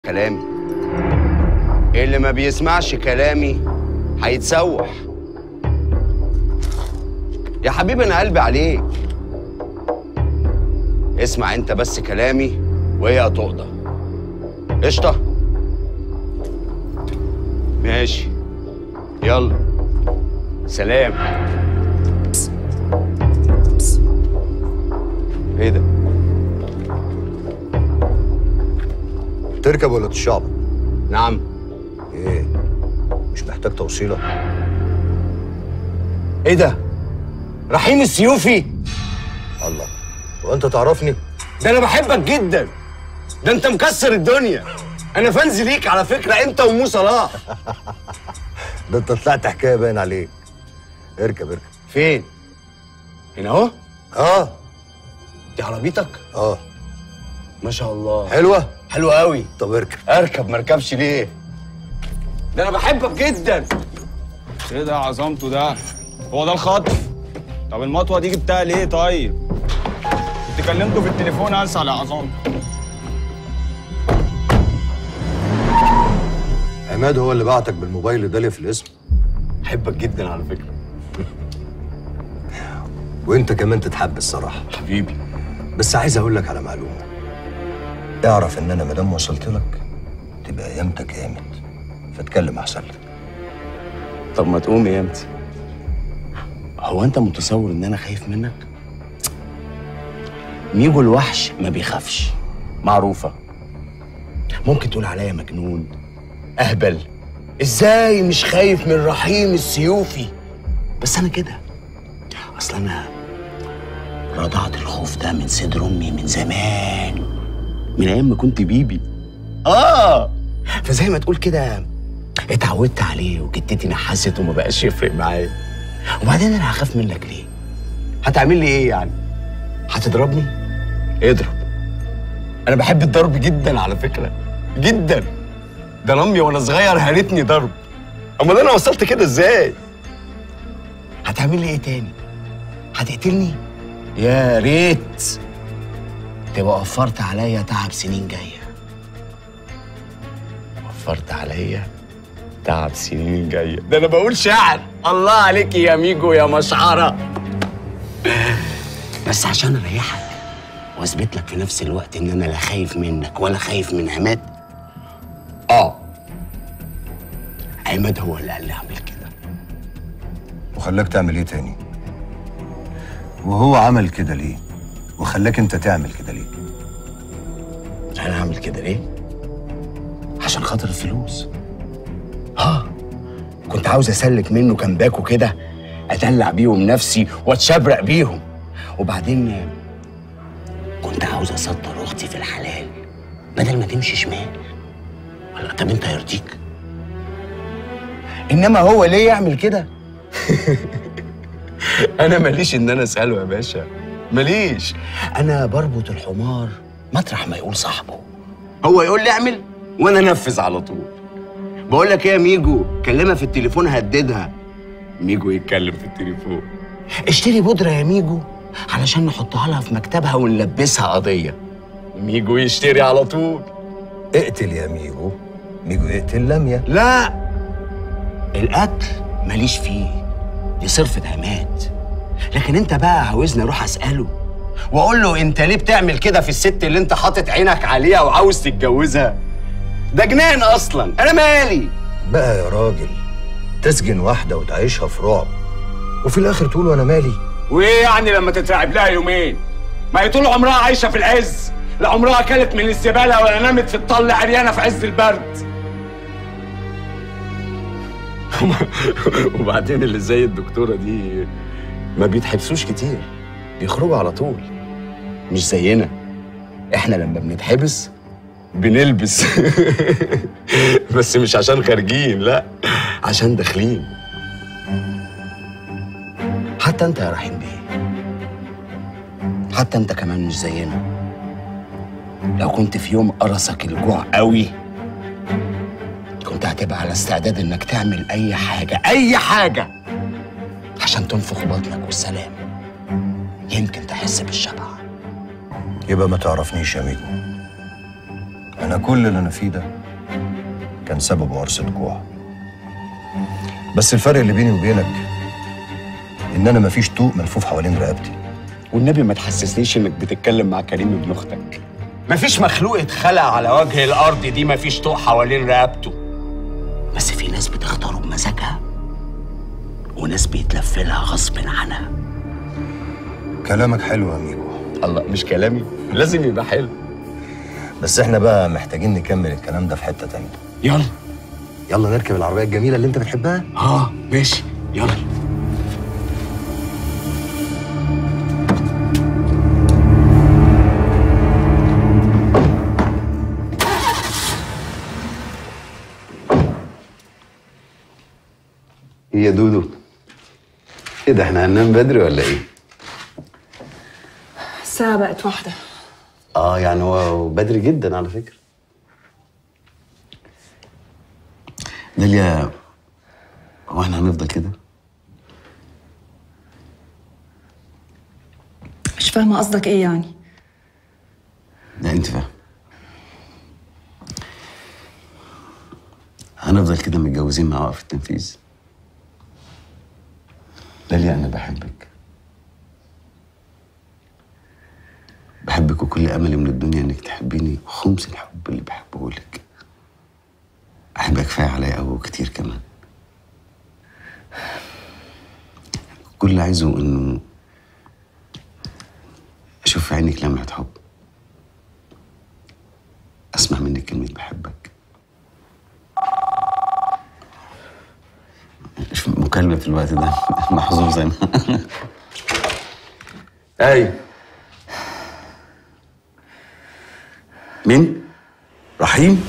كلامي. اللي ما بيسمعش كلامي هيتسوح. يا حبيبي انا قلبي عليك. اسمع انت بس كلامي وهي هتقضى. قشطه؟ ماشي، يلا سلام. ايه ده؟ تركب ولا تشعبط؟ نعم. ايه؟ مش محتاج توصيلة؟ ايه ده؟ رحيم السيوفي؟ الله، وانت تعرفني؟ ده انا بحبك جدا. ده انت مكسر الدنيا. انا فانز ليك على فكرة، انت ومو صلاح. ده انت طلعت حكاية باين عليك. اركب اركب. فين؟ هنا اهو؟ اه. دي عربيتك؟ اه. ما شاء الله. حلوة؟ حلوة قوي. طب اركب. اركب ما اركبش ليه؟ ده انا بحبك جدا. ايه ده عظمته ده؟ هو ده الخطف؟ طب المطوه دي جبتها ليه طيب؟ كنت كلمته في التليفون اسال يا عظمته. عماد هو اللي بعتك بالموبايل ده ليه في الاسم؟ بحبك جدا على فكرة. وانت كمان تتحب الصراحة. حبيبي. بس عايز اقول لك على معلومة. اعرف ان انا مادام وصلت لك تبقى قيامتك قامت، فاتكلم احسن لك. طب ما تقوم قيامتي. هو انت متصور ان انا خايف منك؟ ميجو الوحش ما بيخافش، معروفة. ممكن تقول عليا مجنون، اهبل، ازاي مش خايف من رحيم السيوفي؟ بس انا كده. اصل انا رضعت الخوف ده من صدر امي من زمان، من ايام ما كنت بيبي. فزي ما تقول كده اتعودت عليه، وجدتي نحست وما بقاش يفرق معايا. وبعدين انا هخاف منك ليه؟ هتعمل لي ايه يعني؟ هتضربني؟ اضرب. انا بحب الضرب جدا على فكرة، جدا. ده انا امي وانا صغير هرتني ضرب. امال انا وصلت كده ازاي؟ هتعمل لي ايه تاني؟ هتقتلني؟ يا ريت تبقى وفرت عليا تعب سنين جايه. وفرت عليا تعب سنين جايه. ده انا بقول شعر. الله عليك يا ميجو يا مشعره. بس عشان اريحك واثبت لك في نفس الوقت ان انا لا خايف منك ولا خايف من عماد. عماد هو اللي قال لي اعمل كده. وخلاك تعمل ايه تاني؟ وهو عمل كده ليه؟ وخلاك انت تعمل كده ليه؟ انا اعمل كده ليه؟ عشان خاطر الفلوس. كنت عاوز اسلك منه كام باكو كده، ادلع بيهم نفسي واتشبرق بيهم. وبعدين كنت عاوز اسطر اختي في الحلال بدل ما تمشي شمال. ولا طب انت يرضيك؟ انما هو ليه يعمل كده؟ انا ماليش ان انا اساله يا باشا، ماليش. انا بربط الحمار مطرح ما يقول صاحبه. هو يقول لي اعمل وانا انفذ على طول. بقول لك ايه يا ميجو، كلمها في التليفون هددها. ميجو يتكلم في التليفون. اشتري بودره يا ميجو علشان نحطها لها في مكتبها ونلبسها قضيه. ميجو يشتري على طول. اقتل يا ميجو. ميجو يقتل لميا. لا، القتل ماليش فيه، دي صرفة عماد. لكن انت بقى عاوزني اروح اساله واقول له انت ليه بتعمل كده في الست اللي انت حاطط عينك عليها وعاوز تتجوزها؟ ده جنان اصلا، انا مالي بقى يا راجل. تسجن واحده وتعيشها في رعب وفي الاخر تقول وانا مالي؟ وايه يعني لما تترعب لها يومين؟ ما هي طول عمرها عايشه في العز، لا عمرها اكلت من الزباله ولا نامت في الطل عريانه في عز البرد. وبعدين اللي زي الدكتوره دي ما بيتحبسوش كتير، بيخرجوا على طول. مش زينا، احنا لما بنتحبس بنلبس. بس مش عشان خارجين، لا، عشان داخلين. حتى انت يا رحيم بيه، حتى انت كمان مش زينا. لو كنت في يوم قرصك الجوع قوي كنت هتبقى على استعداد انك تعمل اي حاجه، اي حاجه، عشان تنفخ بطنك والسلام. يمكن تحس بالشبع. يبقى ما تعرفنيش يا ميجو. انا كل اللي انا فيه ده كان سبب ورثة جوع. بس الفرق اللي بيني وبينك ان انا مفيش طوق ملفوف حوالين رقبتي. والنبي ما تحسسنيش انك بتتكلم مع كريم ابن اختك. مفيش مخلوق اتخلق على وجه الارض دي مفيش طوق حوالين رقبته. بس في ناس بتختاره بمزاجها وناس بيتلف لها غصب عنها. كلامك حلو يا ميجو. الله، مش كلامي لازم يبقى حلو. بس احنا بقى محتاجين نكمل الكلام ده في حتة تانية. يلا يلا نركب العربية الجميلة اللي انت بتحبها. ماشي يلا. ايه يا دودو؟ ايه ده، احنا هننام بدري ولا ايه؟ الساعة بقت 1. يعني هو بدري جدا على فكرة. داليا، هو احنا هنفضل كده؟ مش فاهمة قصدك ايه يعني؟ لا انت فاهم. هنفضل كده متجوزين مع وقف التنفيذ؟ داليا، انا بحبك. بحبك وكل املي من الدنيا انك تحبيني خمس الحب اللي بحبه لك. احبك كفايه عليا قوي وكتير كمان. كل اللي عايزه انه اشوف في عينك لمعة حب، اسمع منك كلمة بحبك. مش مكالمة في الوقت ده، محظوظ انا. اي مين؟ رحيم؟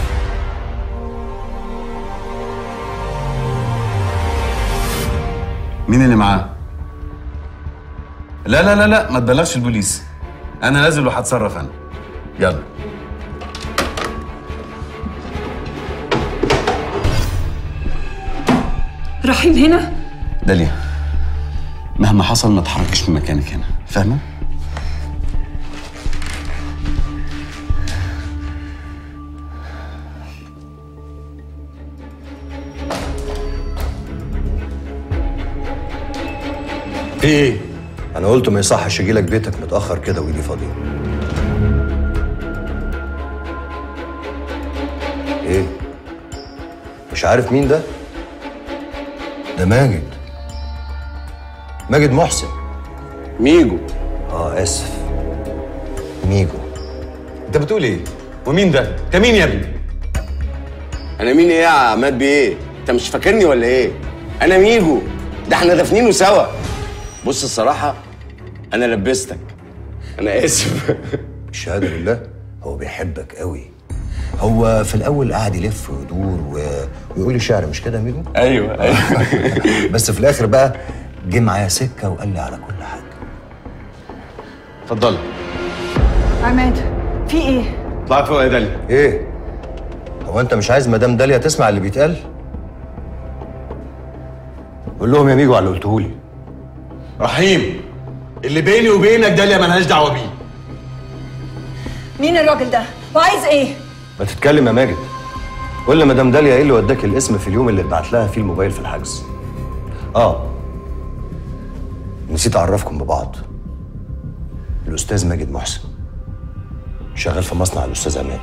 مين اللي معاه؟ لا لا لا لا، ما تبلغش البوليس. انا نازل وهتصرف انا. يلا. رحيم هنا؟ داليا، مهما حصل ما تحركش من مكانك هنا، فاهمة؟ في ايه؟ انا قلت ما يصحش اجيلك بيتك متأخر كده وايدي فاضية. ايه؟ مش عارف مين ده؟ ده ماجد. ماجد محسن. ميجو. اسف. ميجو. انت بتقول ايه؟ ومين ده؟ انت مين يا ابني؟ انا مين ايه يا عماد بيه؟ انت مش فاكرني ولا ايه؟ انا ميجو، ده احنا دافنينه سوا. بص الصراحة انا لبستك، انا اسف. الشهادة لله، هو بيحبك قوي. هو في الاول قعد يلف ويدور ويقول لي شعر، مش كده يا ميجو؟ ايوه بس في الاخر بقى جه معايا سكة وقال لي على كل حاجة. اتفضلي. عماد، في ايه؟ اطلعي فوق يا داليا. ايه؟ هو انت مش عايز مدام داليا تسمع اللي بيتقال؟ قول لهم يا ميجو على اللي قلته لي. رحيم، اللي بيني وبينك داليا ملهاش دعوه بيه. مين الراجل ده؟ وعايز ايه؟ ما تتكلم يا ماجد. قول لمدام داليا ايه اللي وداك الاسم في اليوم اللي اتبعت لها فيه الموبايل في الحجز. نسيت اعرفكم ببعض. الاستاذ ماجد محسن شغال في مصنع الاستاذ عماد،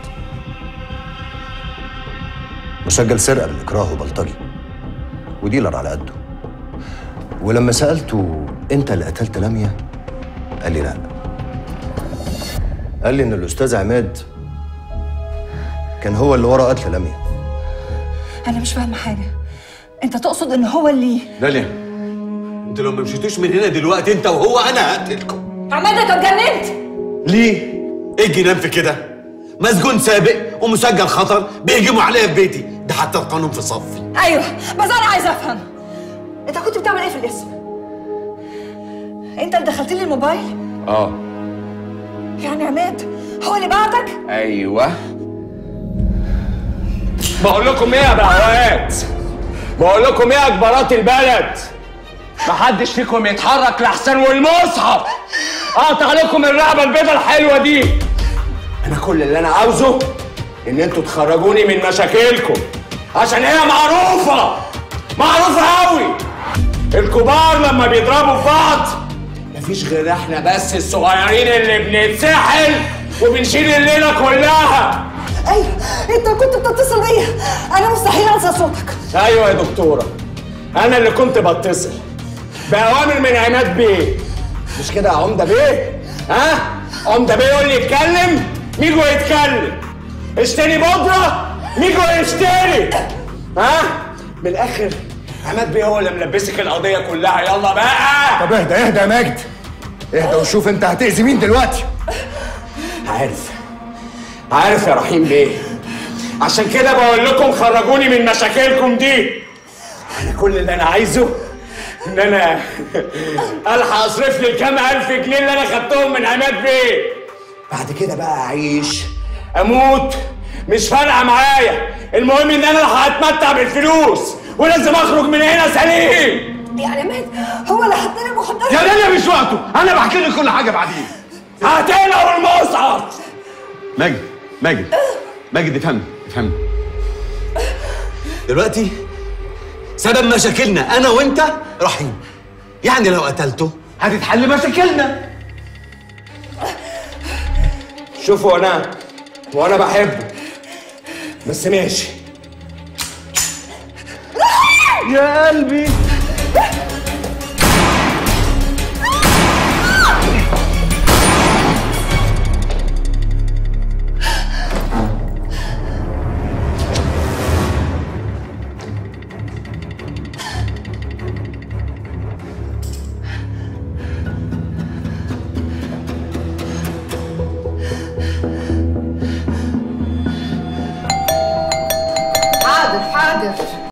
مسجل سرقه بالاكراه وبلطجي وديلر على قده. ولما سالته انت اللي قتلت لميا قال لي لا. قال لي ان الاستاذ عماد كان هو اللي ورا قتل لميا. انا مش فاهمه حاجه. انت تقصد ان هو اللي داليا، انتوا لو ما مشيتوش من هنا دلوقتي انت وهو انا هقتلكم. عماد انت اتجننت؟ ليه؟ ايه الجنان في كده؟ مسجون سابق ومسجل خطر بيهجموا عليا في بيتي، ده حتى القانون في صفي. ايوه، بس انا عايزه افهم انت كنت بتعمل ايه في الاسم؟ انت اللي دخلت لي الموبايل؟ يعني عماد هو اللي بعتك؟ ايوه. بقول لكم ايه يا بهوات؟ بقول لكم ايه يا كبارات البلد؟ محدش فيكم يتحرك لحسن والمصحف قاطع عليكم الرقبه البيضه الحلوه دي. انا كل اللي انا عاوزه ان انتوا تخرجوني من مشاكلكم، عشان هي معروفة قوي. الكبار لما بيضربوا في بعض مفيش غير احنا بس الصغيرين اللي بنتسحل وبنشيل الليلة كلها. ايوه انت كنت بتتصل بيا، انا مستحيل انسى صوتك. ايوه يا دكتورة، انا اللي كنت بتصل بأوامر من عماد بيه، مش كده يا عمدة بيه؟ ها؟ عمدة بيه يقول لي اتكلم ميجو يتكلم، اشتري بودرة ميجو يشتري. ها؟ من الآخر عماد بيه هو اللي ملبسك القضية كلها. يلا بقى. طب اهدى يا ماجد، اهدى وشوف انت هتأذي مين دلوقتي. عارف يا رحيم بيه، عشان كده بقول لكم خرجوني من مشاكلكم دي. انا كل اللي انا عايزه ان انا الحق اصرف لي الكام الف جنيه اللي انا خدتهم من عماد بيه. بعد كده بقى اعيش اموت مش فارقه معايا، المهم ان انا هتمتع بالفلوس ولازم اخرج من هنا سليم. يا عماد هو اللي حطني المخدرات. يا ليلى مش وقته، انا بحكي لك كل حاجه بعدين. هاتينا والمصعد. ماجد افهمني دلوقتي سبب مشاكلنا انا وانت رحيم، يعني لو قتلته هتتحل مشاكلنا. شوفوا وانا بحبه بس ماشي يا قلبي. حاضر